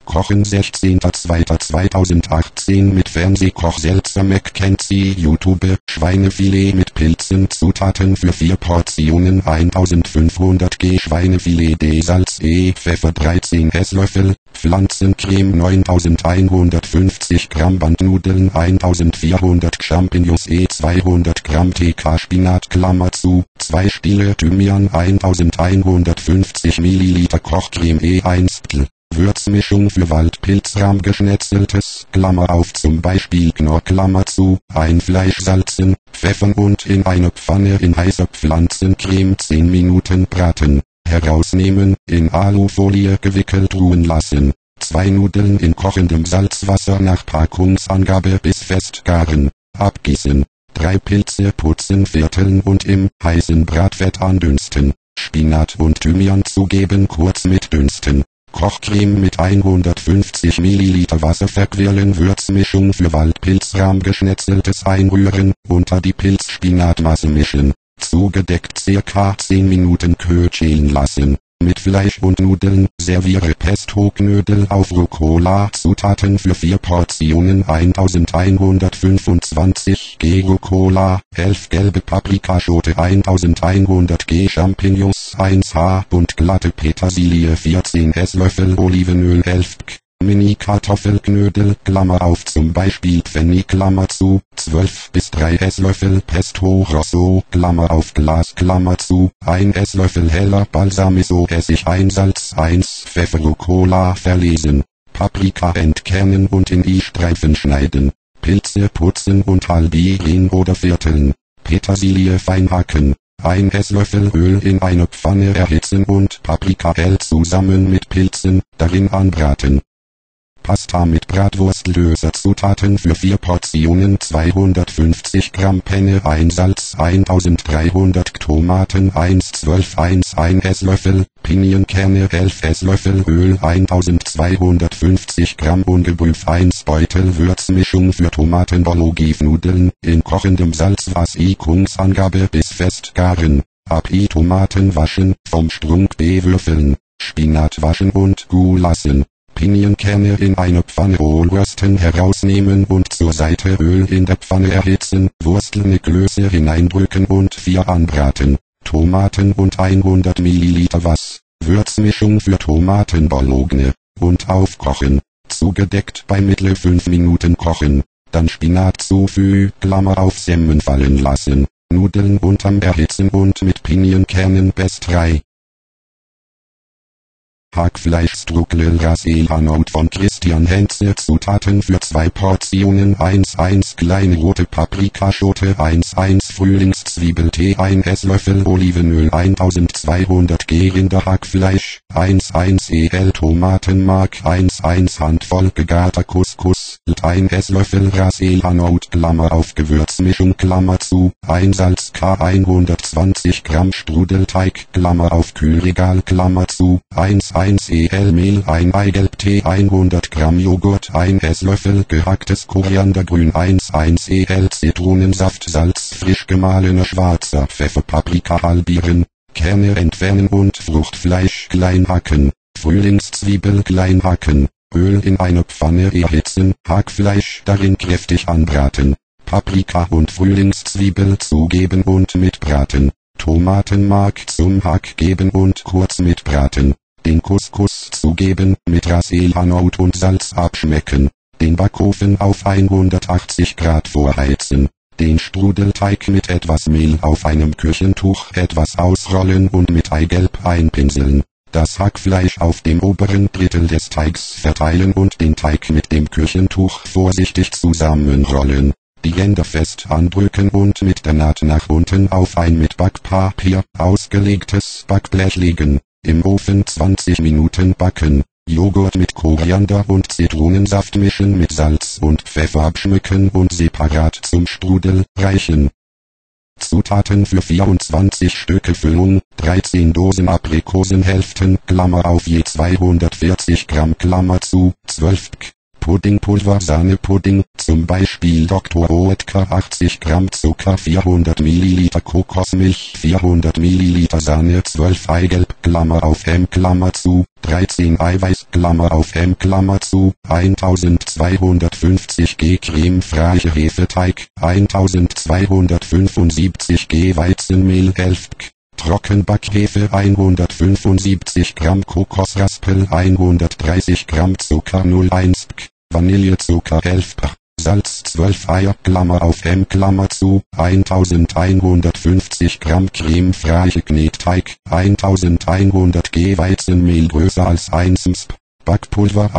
Kochen 16.02.2018 mit Fernsehkoch Selzer McKenzie YouTube. Schweinefilet mit Pilzen. Zutaten für 4 Portionen 1500 g Schweinefilet D. Salz Pfeffer 13 Esslöffel. Pflanzencreme 9150 Gramm Bandnudeln 1400 Champignons 200 Gramm TK Spinat Klammer zu 2 Stiele Thymian 1150 Milliliter Kochcreme 1 Dl. Würzmischung für Waldpilzrahm geschnetzeltes, Klammer auf zum Beispiel Knorr Klammer zu, ein Fleisch salzen, pfeffern und in eine Pfanne in heißer Pflanzencreme 10 Minuten braten. Herausnehmen, in Alufolie gewickelt ruhen lassen. 2 Nudeln in kochendem Salzwasser nach Packungsangabe bis fest garen. Abgießen. 3 Pilze putzen, vierteln und im heißen Bratfett andünsten. Spinat und Thymian zugeben, kurz mitdünsten. Kochcreme mit 150 Milliliter Wasser verquirlen, Würzmischung für Waldpilzrahm geschnetzeltes einrühren, unter die Pilzspinatmasse mischen. Zugedeckt ca. 10 Minuten köcheln lassen. Mit Fleisch und Nudeln, serviere Pesto-Knödel auf Rucola. Zutaten für 4 Portionen 1125 g Rucola, 11 gelbe Paprikaschote 1100 g Champignons 1 H und glatte Petersilie 14 Esslöffel Olivenöl 11 g. Mini-Kartoffelknödel, Klammer auf zum Beispiel Pfennig Klammer zu, 12 bis 3 Esslöffel Pesto Rosso, Klammer auf Glas Klammer zu, 1 Esslöffel heller Balsamico Essig 1 Salz 1 Pfeffer Rucola verlesen, Paprika entkernen und in I-Streifen schneiden, Pilze putzen und halbieren oder vierteln, Petersilie fein hacken. 1 Esslöffel Öl in eine Pfanne erhitzen und Paprika hell zusammen mit Pilzen darin anbraten. Pasta mit Bratwurstlöser. Zutaten für 4 Portionen 250 Gramm Penne 1 Salz 1300 Tomaten 1,12 1 Esslöffel Pinienkerne 11 Esslöffel Öl 1250 Gramm ungeprüft 1 Beutel Würzmischung für Tomaten-Bolognese-Nudeln in kochendem Salzwasser Angabe bis fest garen. Tomaten waschen, vom Strunk bewürfeln, Spinat waschen und gut lassen. Pinienkerne in eine Pfanne rösten, herausnehmen und zur Seite Öl in der Pfanne erhitzen, wurstelne Klöße hineindrücken und 4 anbraten. Tomaten und 100 Milliliter Wasser. Würzmischung für Tomaten-Bolognese und aufkochen. Zugedeckt bei Mittel 5 Minuten kochen. Dann Spinat zufügen, Klammer auf Semmeln fallen lassen. Nudeln unterm erhitzen und mit Pinienkernen bis 3. Hackfleischstruckel Raselhanout von Christian Henze. Zutaten für 2 Portionen 1 kleine rote Paprikaschote 1 Frühlingszwiebeltee 1 Esslöffel Olivenöl 1200 g Rinderhackfleisch 1 el Tomatenmark 1 Handvoll gegarter Couscous 1 Esslöffel Raselhanout Klammer auf Gewürzmischung Klammer zu 1 Salz K 120 Gramm Strudelteig Klammer auf Kühlregal Klammer zu 1 el Mehl 1 Eigelbtee 100 Gramm Joghurt 1 Esslöffel gehacktes Koriandergrün 1 el Zitronensaft Salz frisch gemahlener schwarzer Pfeffer Paprika halbieren, Kerne entfernen und Fruchtfleisch klein hacken, Frühlingszwiebel klein hacken, Öl in eine Pfanne erhitzen, Hackfleisch darin kräftig anbraten, Paprika und Frühlingszwiebel zugeben und mitbraten, Tomatenmark zum Hack geben und kurz mitbraten. Den Couscous zugeben, mit Raselhanout und Salz abschmecken, den Backofen auf 180 Grad vorheizen, den Strudelteig mit etwas Mehl auf einem Küchentuch etwas ausrollen und mit Eigelb einpinseln, das Hackfleisch auf dem oberen Drittel des Teigs verteilen und den Teig mit dem Küchentuch vorsichtig zusammenrollen, die Ränder fest andrücken und mit der Naht nach unten auf ein mit Backpapier ausgelegtes Backblech legen. Im Ofen 20 Minuten backen, Joghurt mit Koriander und Zitronensaft mischen, mit Salz und Pfeffer abschmecken und separat zum Strudel reichen. Zutaten für 24 Stücke Füllung, 13 Dosen Aprikosenhälften, Klammer auf je 240 Gramm Klammer zu, 12 g. Puddingpulver Sahnepudding, zum Beispiel Dr. Oetker 80 Gramm Zucker 400 Milliliter Kokosmilch 400 Milliliter Sahne 12 Eigelb Klammer auf M Klammer zu, 13 Eiweiß Klammer auf M Klammer zu, 1250 g cremefreier Hefeteig, 1275 g Weizenmehl 11 g. Trockenbackhefe 175 Gramm Kokosraspel 130 Gramm Zucker 0,1 g, Vanillezucker 11 g, Salz 12 Eier Klammer auf M Klammer zu, 1150 Gramm cremefreier Knetteig, 1100 g Weizenmehl größer als 1 sp, Backpulver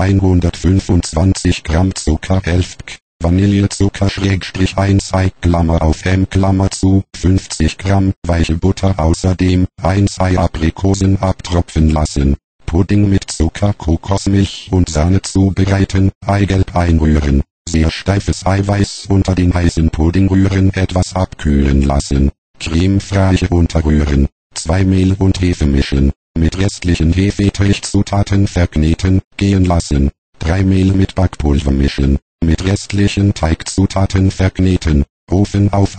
125 Gramm Zucker 11 g. Vanillezucker /1 Ei Klammer auf M Klammer zu, 50 Gramm, weiche Butter außerdem, 1 Ei Aprikosen abtropfen lassen, Pudding mit Zucker, Kokosmilch und Sahne zubereiten, Eigelb einrühren, sehr steifes Eiweiß unter den heißen Pudding rühren, etwas abkühlen lassen, cremefrei unterrühren, 2 Mehl und Hefe mischen, mit restlichen Hefeteichzutaten verkneten, gehen lassen, 3 Mehl mit Backpulver mischen. Mit restlichen Teigzutaten verkneten, Ofen auf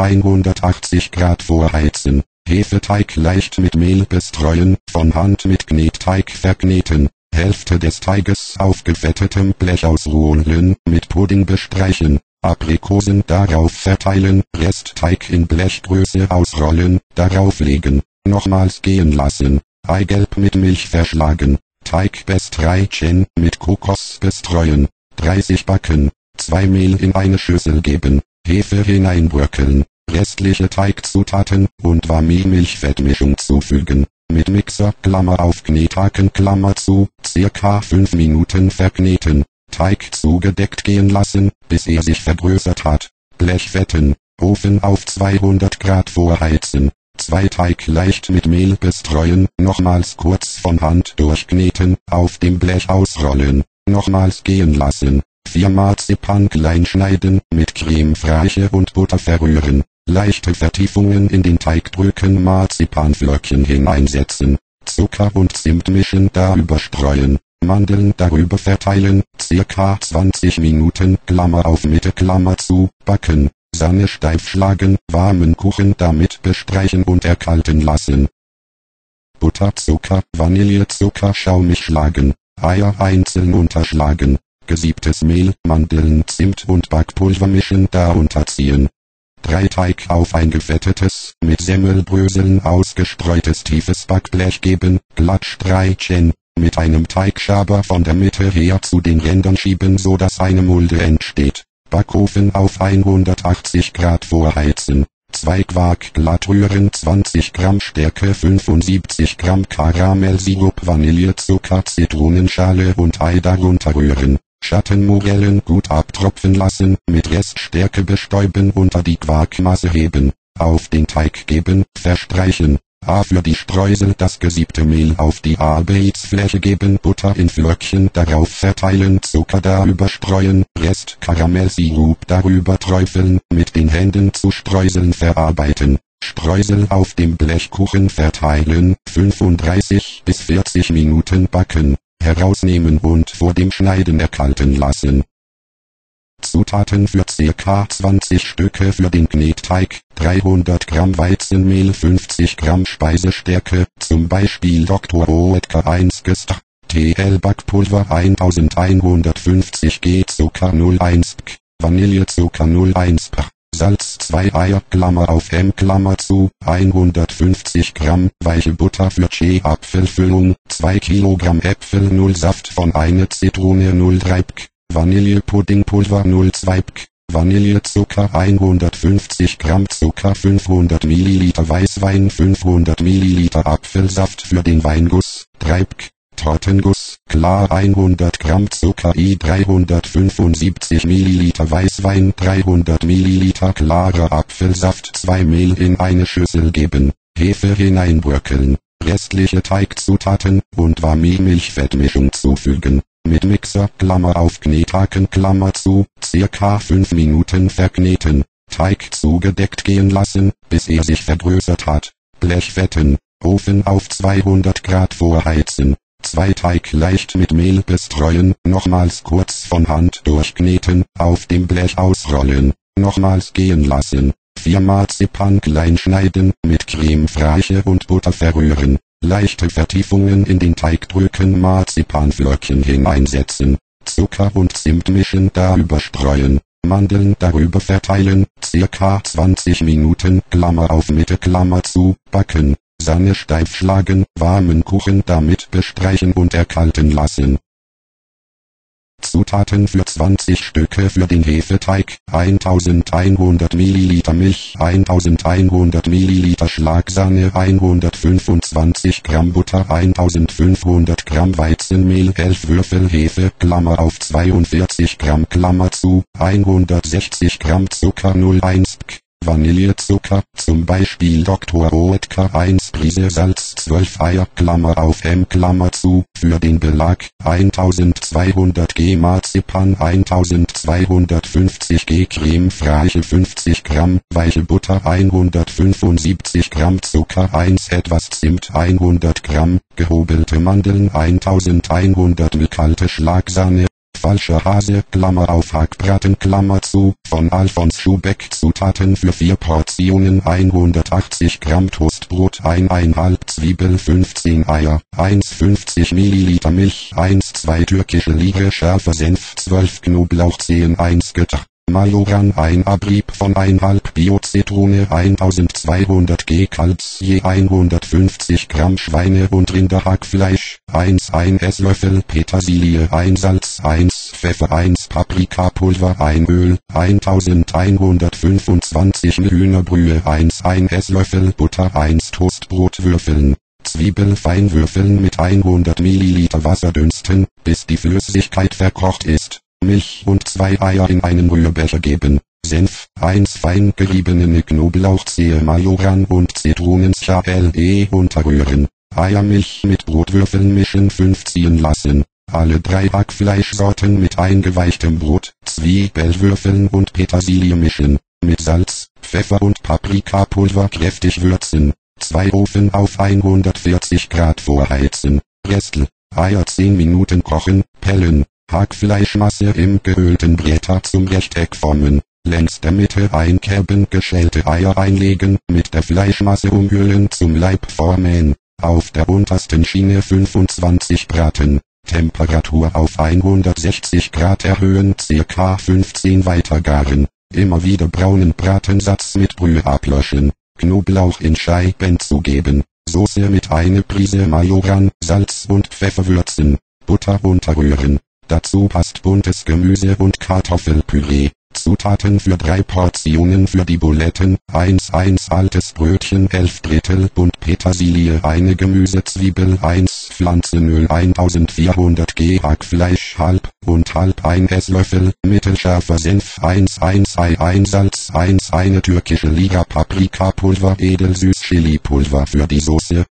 180 Grad vorheizen, Hefeteig leicht mit Mehl bestreuen, von Hand mit Knetteig verkneten, Hälfte des Teiges auf gefettetem Blech ausrollen, mit Pudding bestreichen, Aprikosen darauf verteilen, Restteig in Blechgröße ausrollen, darauf legen, nochmals gehen lassen, Eigelb mit Milch verschlagen, Teig bestreichen, mit Kokos bestreuen, 30 backen. 2 Mehl in eine Schüssel geben, Hefe hineinbröckeln, restliche Teigzutaten und Vanille-Milchfettmischung zufügen, mit Mixer Klammer auf Knethaken Klammer zu, circa 5 Minuten verkneten, Teig zugedeckt gehen lassen, bis er sich vergrößert hat, Blech fetten, Ofen auf 200 Grad vorheizen, 2 Teig leicht mit Mehl bestreuen, nochmals kurz von Hand durchkneten, auf dem Blech ausrollen, nochmals gehen lassen. 4 Marzipan klein schneiden, mit cremefreiche und Butter verrühren, leichte Vertiefungen in den Teig drücken, Marzipanflöckchen hineinsetzen, Zucker und Zimt mischen, darüber streuen, Mandeln darüber verteilen, circa 20 Minuten Klammer auf Mitte Klammer zu, backen, Sahne steif schlagen, warmen Kuchen damit bestreichen und erkalten lassen. Butter, Zucker, Vanillezucker schaumig schlagen, Eier einzeln unterschlagen. Gesiebtes Mehl, Mandeln, Zimt und Backpulver mischen, darunter ziehen. 3 Teig auf ein gefettetes, mit Semmelbröseln ausgestreutes tiefes Backblech geben, glatt streichen, mit einem Teigschaber von der Mitte her zu den Rändern schieben, so dass eine Mulde entsteht. Backofen auf 180 Grad vorheizen. 2 Quark glatt rühren, 20 Gramm Stärke, 75 Gramm Karamellsirup, Vanillezucker, Zitronenschale und Ei darunter rühren. Schattenmorellen gut abtropfen lassen, mit Reststärke bestäuben, unter die Quarkmasse heben, auf den Teig geben, verstreichen, für die Streusel das gesiebte Mehl auf die Arbeitsfläche geben, Butter in Flöckchen darauf verteilen, Zucker darüber streuen, Rest Karamellsirup darüber träufeln, mit den Händen zu Streuseln verarbeiten, Streusel auf dem Blechkuchen verteilen, 35 bis 40 Minuten backen. Herausnehmen und vor dem Schneiden erkalten lassen. Zutaten für ca. 20 Stücke für den Knetteig, 300 Gramm Weizenmehl, 50 Gramm Speisestärke, zum Beispiel Dr. Oetker 1 Gest, TL Backpulver 1150 g Zucker 0,1 g, Vanillezucker 0,1 g, Salz 2 Eier Klammer auf M Klammer zu, 150 Gramm weiche Butter für Apfelfüllung, 2 Kilogramm Äpfel 0 Saft von eine Zitrone 0,3 g, Vanillepuddingpulver 0,2 g, Vanillezucker 150 Gramm Zucker 500 Milliliter Weißwein 500 Milliliter Apfelsaft für den Weinguss, 3 g, Tortenguss, klar 100 Gramm Zucker 375 Milliliter Weißwein 300 Milliliter klarer Apfelsaft 2 Mehl in eine Schüssel geben, Hefe hineinbröckeln, restliche Teigzutaten und Vanille-Milchfettmischung zufügen, mit Mixer Klammer auf Knethaken Klammer zu, circa 5 Minuten verkneten, Teig zugedeckt gehen lassen, bis er sich vergrößert hat, Blech fetten, Ofen auf 200 Grad vorheizen. 2 Teig leicht mit Mehl bestreuen, nochmals kurz von Hand durchkneten, auf dem Blech ausrollen, nochmals gehen lassen. 4 Marzipan klein schneiden, mit Creme fraiche und Butter verrühren. Leichte Vertiefungen in den Teig drücken, Marzipanflöckchen hineinsetzen. Zucker und Zimt mischen, darüber streuen. Mandeln darüber verteilen, circa 20 Minuten, Klammer auf Mitte, Klammer zu, backen. Sahne steif schlagen, warmen Kuchen damit bestreichen und erkalten lassen. Zutaten für 20 Stücke für den Hefeteig: 1100 ml Milch, 1100 ml Schlagsahne, 125 Gramm Butter, 1500 Gramm Weizenmehl, 11 Würfel Hefe, Klammer auf 42 Gramm, Klammer zu, 160 Gramm Zucker, 0,1 Vanillezucker, zum Beispiel Dr. Oetker, 1 Prise Salz, 12 Eier, Klammer auf M, Klammer zu, für den Belag, 1200 g Marzipan, 1250 g Creme fraiche, 50 Gramm, weiche Butter, 175 Gramm Zucker, 1 etwas Zimt, 100 Gramm, gehobelte Mandeln, 1100 ml kalte Schlagsahne. Falscher Hase, Klammer auf Hackbraten, Klammer zu, von Alfons Schubeck. Zutaten für 4 Portionen: 180 Gramm Toastbrot, 1,5 Zwiebel, 15 Eier, 1,50 Milliliter Milch, 1,2 türkische Liere scharfer Senf, 12 Knoblauchzehen, 1 Gitter. Majoran, ein Abrieb von 1,5 Bio-Zitrone, 1200 g Kalbs, je 150 Gramm Schweine- und Rinderhackfleisch, 1 Esslöffel Petersilie, 1 Salz, 1 Pfeffer, 1 Paprikapulver, 1 Öl, 1125 Hühnerbrühe, 1 Esslöffel Butter, 1 Toastbrotwürfeln. Zwiebel fein würfeln, mit 100 Milliliter Wasser dünsten, bis die Flüssigkeit verkocht ist. Milch und 2 Eier in einen Rührbecher geben. Senf, 1 fein geriebene Knoblauchzehe, Majoran und Zitronenschale unterrühren. Eiermilch mit Brotwürfeln mischen, 5 ziehen lassen. Alle 3 Hackfleischsorten mit eingeweichtem Brot, Zwiebelwürfeln und Petersilie mischen. Mit Salz, Pfeffer und Paprikapulver kräftig würzen. 2 Ofen auf 140 Grad vorheizen. Restel, Eier 10 Minuten kochen, pellen. Hackfleischmasse im geölten Bretter zum Rechteck formen. Längs der Mitte einkerben, geschälte Eier einlegen, mit der Fleischmasse umhüllen, zum Leib formen. Auf der untersten Schiene 25 braten. Temperatur auf 160 Grad erhöhen, ca. 15 weiter garen. Immer wieder braunen Bratensatz mit Brühe ablöschen. Knoblauch in Scheiben zugeben. Soße mit einer Prise Majoran, Salz und Pfeffer würzen. Butter unterrühren. Dazu passt buntes Gemüse und Kartoffelpüree. Zutaten für 3 Portionen für die Buletten: 1 altes Brötchen, 11 Drittel Bund Petersilie, eine Gemüsezwiebel, 1 Pflanzenöl, 1400 g Hackfleisch, halb und halb, 1 Esslöffel, mittelscharfer Senf, 1 Ei, 1 Salz, 1 eine türkische Liga Paprikapulver, edelsüß Chilipulver für die Soße,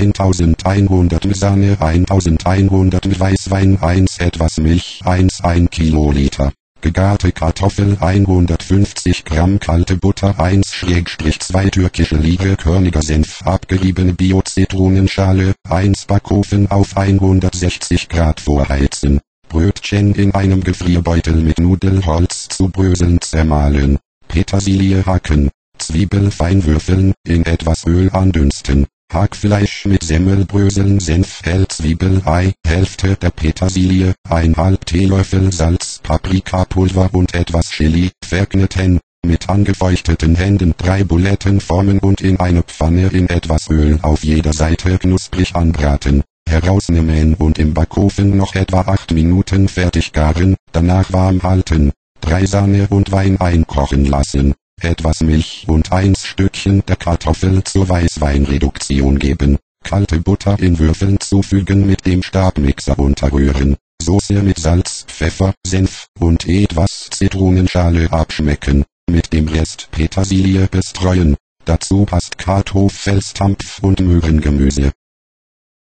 1100 Sahne, 1100 Weißwein, 1 etwas Milch, 1 Kiloliter. Gegarte Kartoffel, 150 Gramm kalte Butter, 1/2 türkische Liege körniger Senf, abgeriebene Bio-Zitronenschale, 1 Backofen auf 160 Grad vorheizen. Brötchen in einem Gefrierbeutel mit Nudelholz zu Bröseln zermahlen. Petersilie hacken. Zwiebel fein würfeln, in etwas Öl andünsten. Hackfleisch mit Semmelbröseln, Senf, Zwiebel, Ei, Hälfte der Petersilie, 1/2 Teelöffel Salz, Paprikapulver und etwas Chili, verkneten. Mit angefeuchteten Händen 3 Buletten formen und in eine Pfanne in etwas Öl auf jeder Seite knusprig anbraten. Herausnehmen und im Backofen noch etwa 8 Minuten fertig garen, danach warm halten. 3 Sahne und Wein einkochen lassen. Etwas Milch und 1 Stückchen der Kartoffel zur Weißweinreduktion geben. Kalte Butter in Würfeln zufügen, mit dem Stabmixer unterrühren. Soße mit Salz, Pfeffer, Senf und etwas Zitronenschale abschmecken. Mit dem Rest Petersilie bestreuen. Dazu passt Kartoffelstampf und Möhrengemüse.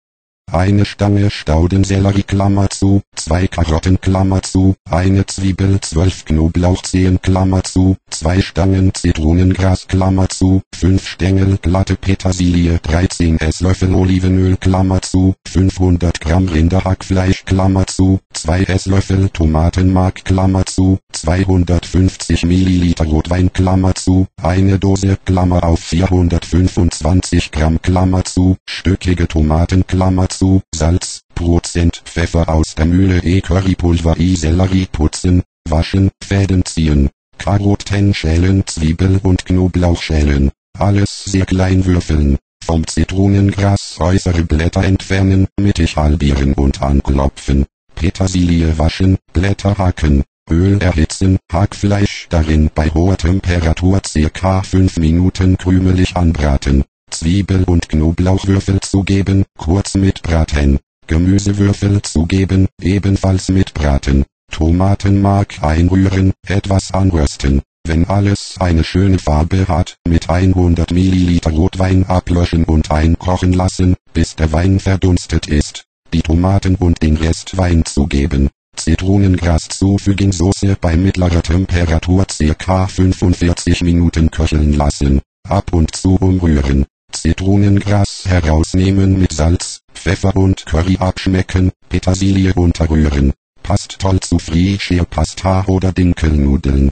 eine Stange Staudensellerie Klammer zu, 2 Karotten Klammer zu, eine Zwiebel, 12 Knoblauchzehen Klammer zu, 2 Stangen Zitronengras Klammer zu, 5 Stängel glatte Petersilie, 13 Esslöffel Olivenöl Klammer zu, 500 Gramm Rinderhackfleisch Klammer zu, 2 Esslöffel Tomatenmark Klammer zu, 250 Milliliter Rotwein Klammer zu, eine Dose Klammer auf 425 Gramm Klammer zu, stückige Tomaten Klammer zu, Salz, Prozent Pfeffer aus der Mühle Currypulver Sellerie putzen, waschen, Fäden ziehen, Karotten schälen, Zwiebel und Knoblauch schälen, alles sehr klein würfeln, vom Zitronengras äußere Blätter entfernen, mittig halbieren und anklopfen, Petersilie waschen, Blätter hacken, Öl erhitzen, Hackfleisch darin bei hoher Temperatur ca. 5 Minuten krümelig anbraten, Zwiebel und Knoblauchwürfel zugeben, kurz mitbraten, Gemüsewürfel zugeben, ebenfalls mitbraten, Tomatenmark einrühren, etwas anrösten, wenn alles eine schöne Farbe hat, mit 100 Milliliter Rotwein ablöschen und einkochen lassen, bis der Wein verdunstet ist, die Tomaten und den Rest Wein zugeben. Zitronengras zufügen, Soße bei mittlerer Temperatur ca. 45 Minuten köcheln lassen, ab und zu umrühren, Zitronengras herausnehmen mit Salz, Pfeffer und Curry abschmecken, Petersilie unterrühren, passt toll zu Frischierpasta oder Dinkelnudeln.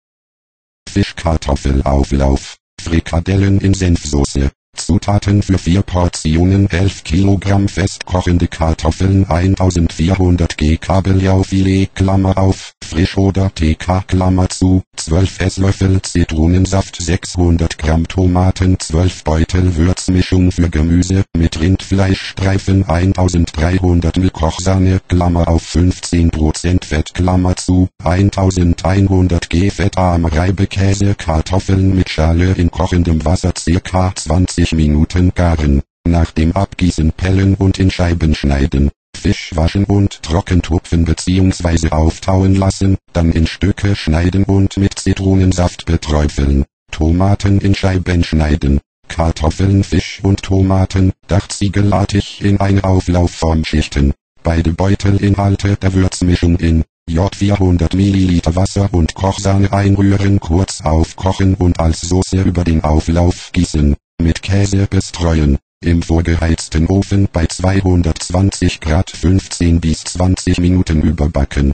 Fischkartoffelauflauf, Frikadellen in Senfsoße. Zutaten für 4 Portionen: 11 Kilogramm festkochende Kartoffeln, 1400 g Kabeljaufilet Klammer auf, frisch oder TK Klammer zu, 12 Esslöffel Zitronensaft, 600 Gramm Tomaten, 12 Beutel Würzmischung für Gemüse mit Rindfleischstreifen, 1300 ml Kochsahne Klammer auf, 15% Fett Klammer zu, 1100 g fettarmer Reibekäse, Kartoffeln mit Schale in kochendem Wasser ca. 20 Minuten garen, nach dem Abgießen pellen und in Scheiben schneiden, Fisch waschen und trockentupfen bzw. auftauen lassen, dann in Stücke schneiden und mit Zitronensaft beträufeln, Tomaten in Scheiben schneiden, Kartoffeln, Fisch und Tomaten dachziegelartig in eine Auflaufform schichten, beide Beutelinhalte der Würzmischung in J 400 Milliliter Wasser und Kochsahne einrühren, kurz aufkochen und als Soße über den Auflauf gießen, mit Käse bestreuen, im vorgeheizten Ofen bei 220 Grad 15 bis 20 Minuten überbacken.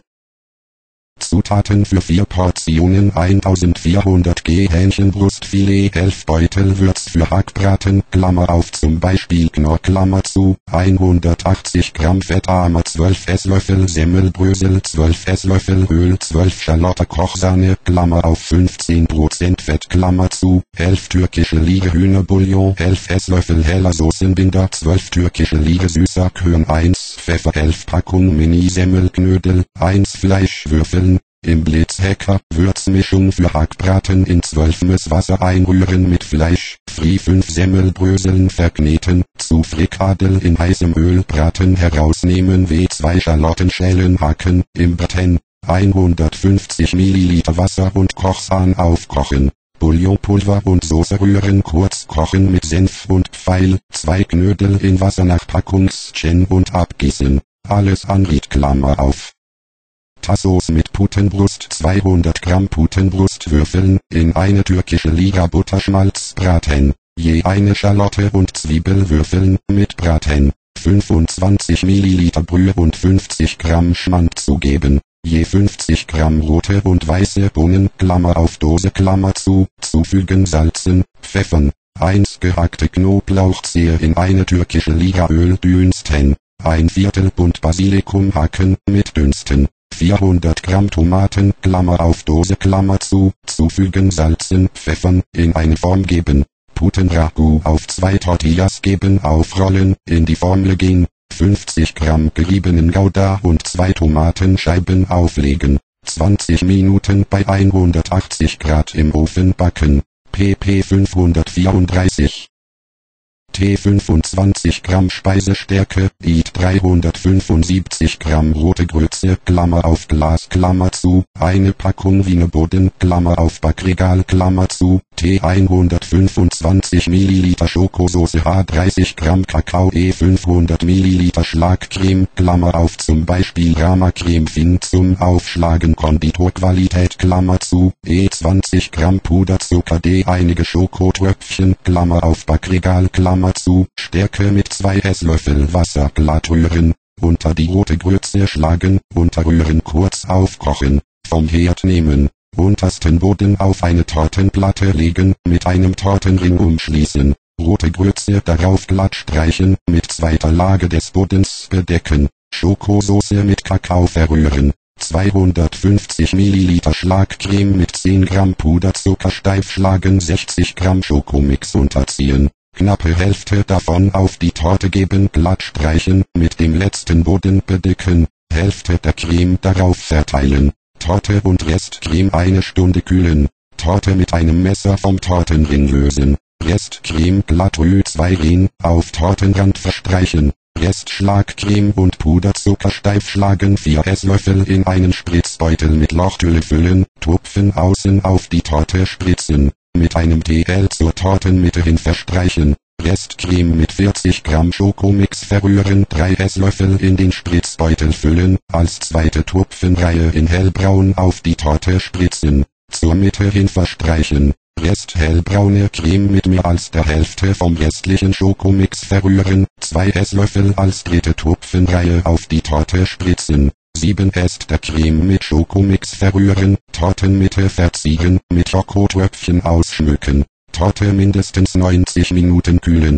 Zutaten für 4 Portionen: 1400 g Hähnchenbrustfilet, 11 Beutel Würz für Hackbraten Klammer auf, zum Beispiel Knorr Klammer zu, 180 Gramm fettarmer, 12 Esslöffel Semmelbrösel, 12 Esslöffel Öl, 12 Schalotter Kochsahne Klammer auf, 15% Fett Klammer zu, 11 türkische Lire Hühnerbouillon, 11 Esslöffel heller Soßenbinder, 12 türkische Lire süßer Curry, 1 Pfeffer, 11 Packung Mini-Semmelknödel, 1 Fleischwürfel, im Blitzhacker, Würzmischung für Hackbraten in 12 Mess Wasser einrühren mit Fleisch, Fri 5 Semmelbröseln verkneten, zu Frikadel in heißem Öl braten, herausnehmen, W2 Schalotten schälen, hacken, im Braten, 150 Milliliter Wasser und Kochsahne aufkochen, Bouillonpulver und Soße rühren, kurz kochen mit Senf und Pfeil, 2 Knödel in Wasser nach Packungsgen und abgießen, alles anriet Klammer auf. Tassos mit Putenbrust, 200 Gramm Putenbrustwürfeln, in eine türkische Lira Butterschmalz braten, je eine Schalotte und Zwiebelwürfeln mit braten, 25 Milliliter Brühe und 50 Gramm Schmand zugeben, je 50 Gramm rote und weiße Bohnen Klammer auf, Dose Klammer zu, zufügen, salzen, pfeffern, 1 gehackte Knoblauchzehe in eine türkische Lira Öl dünsten, 1/4 Bund Basilikum hacken, mit dünsten, 400 Gramm Tomaten Klammer auf, Dose Klammer zu, zufügen, salzen, pfeffern, in eine Form geben, Putenragout auf 2 Tortillas geben, aufrollen, in die Form legen, 50 Gramm geriebenen Gouda und 2 Tomatenscheiben auflegen, 20 Minuten bei 180 Grad im Ofen backen, pp 534. T 25 Gramm Speisestärke, IT 375 Gramm rote Grütze Klammer auf, Glas Klammer zu, eine Packung Wiener Boden Klammer auf, Backregal Klammer zu, Tee 125 ml Schokosauce H 30 Gramm Kakao E 500 ml Schlagcreme Klammer auf zum Beispiel Rama Creme Fin zum Aufschlagen Konditorqualität Klammer zu E 20 Gramm Puderzucker D einige Schokotröpfchen Klammer auf Backregal Klammer zu Stärke mit 2 Esslöffel Wasser glatt rühren, unter die rote Grütze schlagen, unterrühren kurz aufkochen, vom Herd nehmen. Untersten Boden auf eine Tortenplatte legen, mit einem Tortenring umschließen, rote Grütze darauf glatt streichen, mit zweiter Lage des Bodens bedecken, Schokosauce mit Kakao verrühren, 250 ml Schlagcreme mit 10 Gramm Puderzucker steif schlagen, 60 Gramm Schokomix unterziehen, knappe Hälfte davon auf die Torte geben, glatt streichen, mit dem letzten Boden bedecken, Hälfte der Creme darauf verteilen. Torte und Restcreme eine Stunde kühlen. Torte mit einem Messer vom Tortenring lösen. Restcreme glatt Ü2 auf Tortenrand verstreichen. Restschlagcreme und Puderzucker steif schlagen. 4 Esslöffel in einen Spritzbeutel mit Lochtülle füllen. Tupfen außen auf die Torte spritzen. Mit einem TL zur Tortenmitte hin verstreichen. Restcreme mit 40 Gramm Schokomix verrühren, 3 Esslöffel in den Spritzbeutel füllen, als zweite Tupfenreihe in hellbraun auf die Torte spritzen, zur Mitte hin verstreichen, Rest hellbraune Creme mit mehr als der Hälfte vom restlichen Schokomix verrühren, 2 Esslöffel als dritte Tupfenreihe auf die Torte spritzen, 7 Äst der Creme mit Schokomix verrühren, Tortenmitte verzieren, mit Schokotröpfchen ausschmücken. Torte mindestens 90 Minuten kühlen.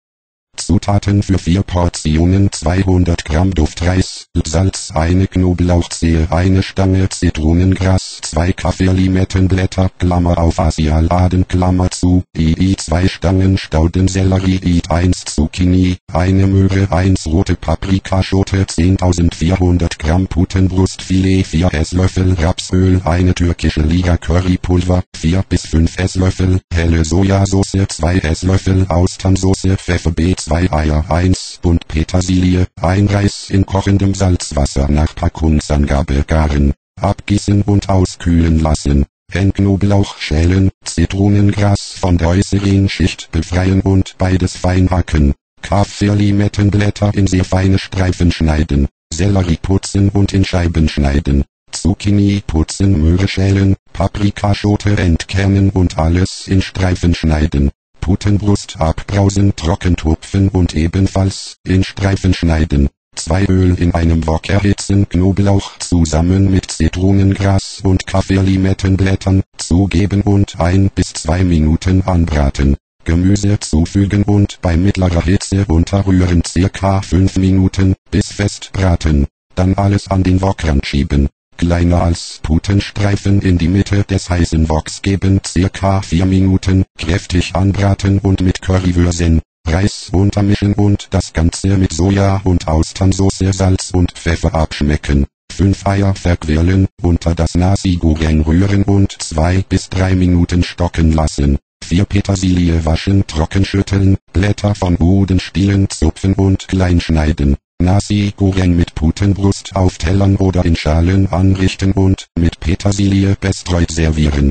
Zutaten für 4 Portionen 200 Gramm Duftreis, Salz, eine Knoblauchzehe, eine Stange Zitronengras, 2 Kaffeelimettenblätter, Klammer auf Asialaden, Klammer zu, II 2 Stangen Staudensellerie, I 1 Zucchini, eine Möhre, 1 rote Paprikaschote, 10.400 Gramm Putenbrustfilet, 4 Esslöffel Rapsöl, eine türkische Liga Currypulver, 4 bis 5 Esslöffel, helle Sojasauce, 2 Esslöffel Austernsauce, Pfeffer B 2 Eier 1 Bund Petersilie, ein Reis in kochendem Salzwasser nach Packungsangabe garen, abgießen und auskühlen lassen, Knoblauch schälen, Zitronengras von der äußeren Schicht befreien und beides fein hacken, Kaffeelimettenblätter in sehr feine Streifen schneiden, Sellerie putzen und in Scheiben schneiden, Zucchini putzen, Möhre schälen, Paprikaschote entkernen und alles in Streifen schneiden. Putenbrust abbrausen, trocken tupfen und ebenfalls in Streifen schneiden. 2 Öl in einem Wok erhitzen, Knoblauch zusammen mit Zitronengras und Kaffeelimettenblättern zugeben und 1 bis 2 Minuten anbraten. Gemüse zufügen und bei mittlerer Hitze unterrühren ca. 5 Minuten, bis fest braten. Dann alles an den Wokrand schieben. Kleiner als Putenstreifen in die Mitte des heißen Woks geben, ca. 4 Minuten, kräftig anbraten und mit Currywürzen, Reis untermischen und das Ganze mit Soja- und Austernsauce, Salz und Pfeffer abschmecken. 5 Eier verquirlen, unter das Nasi Goreng rühren und 2 bis 3 Minuten stocken lassen. 4 Petersilie waschen, trocken schütteln, Blätter von Bodenstielen zupfen und klein schneiden. Nasi Goreng mit Putenbrust auf Tellern oder in Schalen anrichten und mit Petersilie bestreut servieren.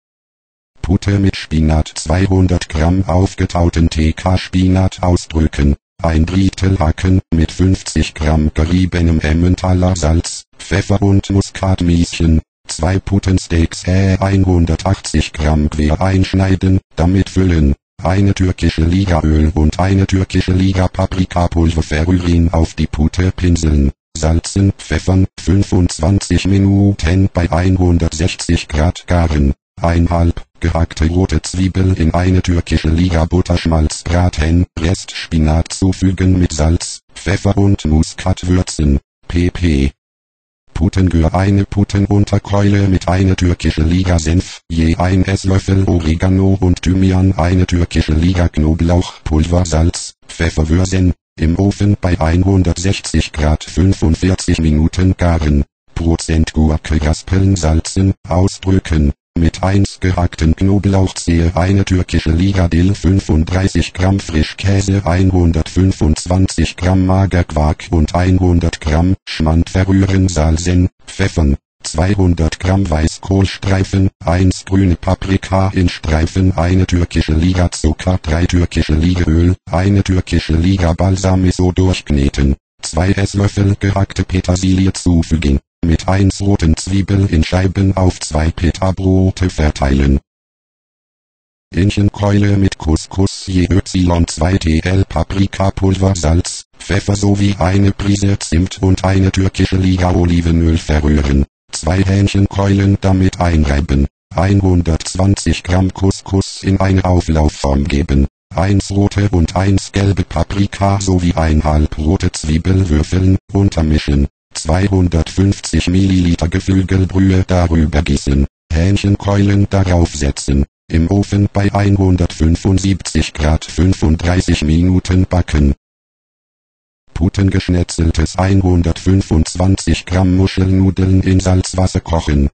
Pute mit Spinat 200 Gramm aufgetauten TK-Spinat ausdrücken. 1 Drittel hacken mit 50 Gramm geriebenem Emmentaler Salz, Pfeffer und Muskatmäschen. 2 Putensteaks 180 Gramm quer einschneiden, damit füllen. Eine türkische Liga Öl und eine türkische Liga Paprikapulver verrühren auf die Pute pinseln. Salzen, pfeffern, 25 Minuten bei 160 Grad garen. 1/2 gehackte rote Zwiebel in eine türkische Liga Butterschmalz braten. Rest Spinat zufügen mit Salz, Pfeffer und Muskatwürzen. pp. Putengür eine Putenunterkeule mit eine türkische Liga Senf, je 1 Esslöffel Oregano und Thymian, eine türkische Liga Knoblauchpulver, Salz, Pfefferwürzen, im Ofen bei 160 Grad 45 Minuten garen. Prozent Gurke raspeln, salzen, ausdrücken. Mit 1 gehackten Knoblauchzehe eine türkische Liga Dill, 35 Gramm Frischkäse, 125 Gramm Magerquark und 100 Gramm Schmand verrühren, salzen, pfeffern. 200 Gramm Weißkohlstreifen, 1 grüne Paprika in Streifen, eine türkische Liga Zucker, 3 türkische Liga Öl, eine türkische Liga Balsamico durchkneten, 2 Esslöffel gehackte Petersilie zufügen, mit 1 roten Zwiebel in Scheiben auf 2 Pita-Brote verteilen. Hähnchenkeule mit Couscous je Y2 TL Paprikapulver, Salz, Pfeffer sowie eine Prise Zimt und eine türkische Liga Olivenöl verrühren. 2 Hähnchenkeulen damit einreiben. 120 Gramm Couscous in eine Auflaufform geben. 1 rote und 1 gelbe Paprika sowie 1/2 rote Zwiebel würfeln, untermischen. 250 Milliliter Geflügelbrühe darüber gießen. Hähnchenkeulen darauf setzen. Im Ofen bei 175 Grad 35 Minuten backen. Putengeschnetzeltes 125 Gramm Muschelnudeln in Salzwasser kochen.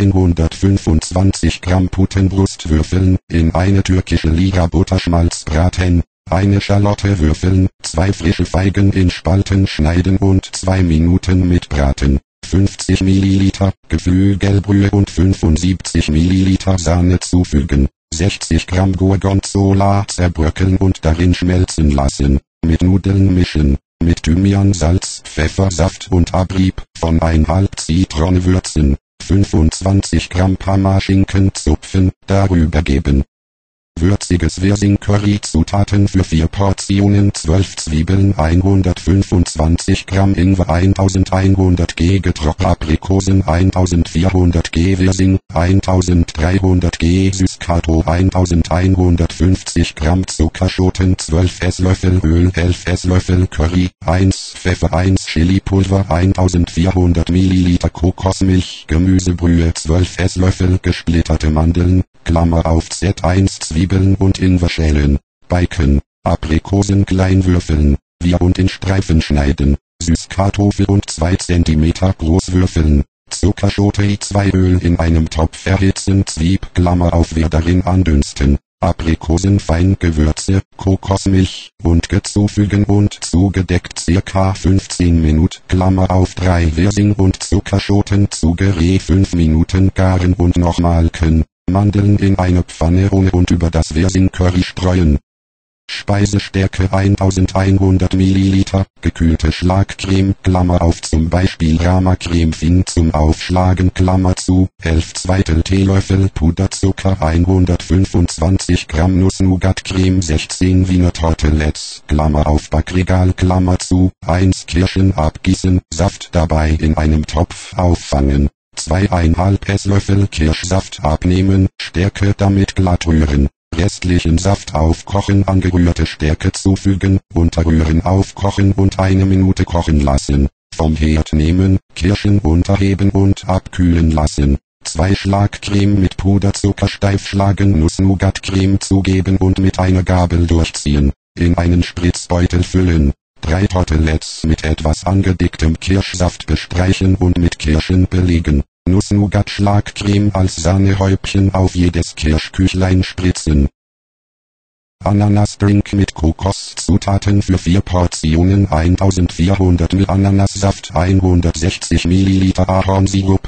125 Gramm Putenbrust würfeln, in eine türkische Liga Butterschmalz braten. Eine Schalotte würfeln, 2 frische Feigen in Spalten schneiden und 2 Minuten mitbraten. 50 Milliliter Geflügelbrühe und 75 Milliliter Sahne zufügen. 60 Gramm Gorgonzola zerbröckeln und darin schmelzen lassen. Mit Nudeln mischen. Mit Thymian, Salz, Pfeffer, Saft und Abrieb von 1/2 Zitrone würzen. 25 Gramm Parmaschinken zupfen, darüber geben. Würziges Wirsing-Curry Zutaten für 4 Portionen 12 Zwiebeln 125 Gramm Ingwer 1100 g getrocknete Aprikosen 1400 g Wirsing 1300 g Süßkartoffel 1150 Gramm Zuckerschoten 12 Esslöffel Öl 11 Esslöffel Curry 1 Pfeffer 1 Chilipulver 1400 Milliliter Kokosmilch Gemüsebrühe 12 Esslöffel gesplitterte Mandeln Klammer auf Z1 Zwiebeln und Ingwerschälen, beiken, Aprikosen klein würfeln, und in Streifen schneiden, Süßkartoffel und 2 cm groß würfeln, Zuckerschote 2 Öl in einem Topf erhitzen Klammer auf darin andünsten, Aprikosen fein Gewürze, Kokosmilch, und zufügen und zugedeckt circa 15 Minuten Klammer auf 3 Wirsing und Zuckerschoten zugerät 5 Minuten garen und nochmal können. Mandeln in eine Pfanne ohne und über das Wirsing-Curry streuen. Speisestärke 1100 Milliliter, gekühlte Schlagcreme, Klammer auf zum Beispiel Rama Creme Fin zum Aufschlagen, Klammer zu, 11/2 Teelöffel Puderzucker 125 Gramm Nuss-Nougat-Creme 16 Wiener Tortellets, Klammer auf Backregal, Klammer zu, 1 Kirschen abgießen, Saft dabei in einem Topf auffangen. 2,5 Esslöffel Kirschsaft abnehmen, Stärke damit glatt rühren, restlichen Saft aufkochen, angerührte Stärke zufügen, unterrühren aufkochen und 1 Minute kochen lassen, vom Herd nehmen, Kirschen unterheben und abkühlen lassen, 2 Schlagcreme mit Puderzucker steif schlagen, Nuss-Nougat-Creme zugeben und mit einer Gabel durchziehen, in einen Spritzbeutel füllen. 3 Tortellets mit etwas angedicktem Kirschsaft bestreichen und mit Kirschen belegen. Nuss-Nougat-Schlagcreme als Sahnehäubchen auf jedes Kirschküchlein spritzen. Ananasdrink mit Kokos. Zutaten für 4 Portionen 1400 ml Ananassaft 160 ml Ahornsirup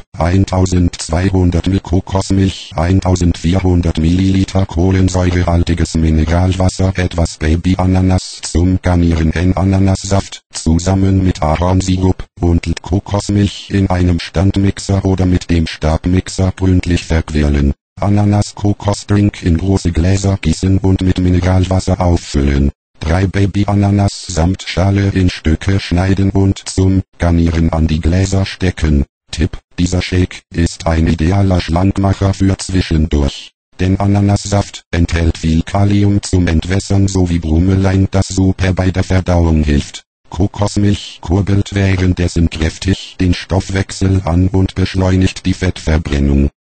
1200 ml Kokosmilch 1400 ml kohlensäurehaltiges Mineralwasser etwas Baby-Ananas zum Garnieren Ananassaft zusammen mit Ahornsirup und Kokosmilch in einem Standmixer oder mit dem Stabmixer gründlich verquirlen. Ananas-Kokosdrink in große Gläser gießen und mit Mineralwasser auffüllen. 3 Baby-Ananas samt Schale in Stücke schneiden und zum Garnieren an die Gläser stecken. Tipp: Dieser Shake ist ein idealer Schlankmacher für zwischendurch. Denn Ananassaft enthält viel Kalium zum Entwässern sowie Bromelain, das super bei der Verdauung hilft. Kokosmilch kurbelt währenddessen kräftig den Stoffwechsel an und beschleunigt die Fettverbrennung.